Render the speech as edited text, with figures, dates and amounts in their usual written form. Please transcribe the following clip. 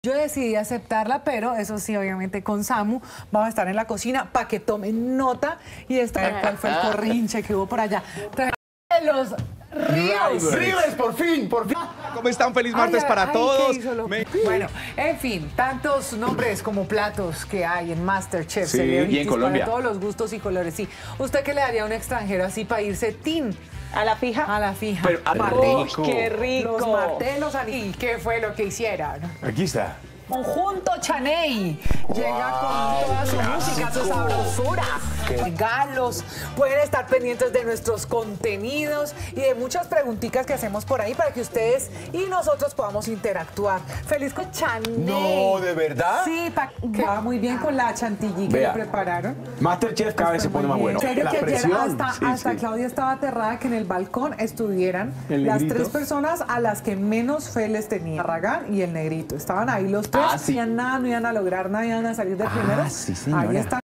Yo decidí aceptarla, pero eso sí, obviamente con Samu vamos a estar en la cocina para que tomen nota y esta cuál fue el corrinche que hubo por allá. Traje los Ríos. Rivers, por fin, por fin. ¿Cómo están? Feliz martes para todos. Bueno, en fin, tantos nombres como platos que hay en MasterChef, Sí, y en Colombia. para todos los gustos y colores. Sí, ¿usted qué le daría a un extranjero así para irse tin? ¿A la fija? A la fija. Pero, Martí, ¡Qué rico! los martelos, ¿y qué fue lo que hicieron? Aquí está. Conjunto Chaney llega con toda su música, su sabrosura, regalos. Pueden estar pendientes de nuestros contenidos y de muchas preguntitas que hacemos por ahí para que ustedes y nosotros podamos interactuar. Feliz con Chaney. No, ¿de verdad? Sí, que va muy bien con la chantilly que Vea. le prepararon. MasterChef cada vez se pone más bueno. En serio La que ayer presión. hasta Sí. Claudia estaba aterrada que en el balcón estuvieran El las negrito. 3 personas a las que menos fe les tenía, Arragán y el negrito. Estaban ahí los tres, Ah, sí. no hacían nada, no iban a lograr nada, iban a salir de primero. sí, señora. Ahí está.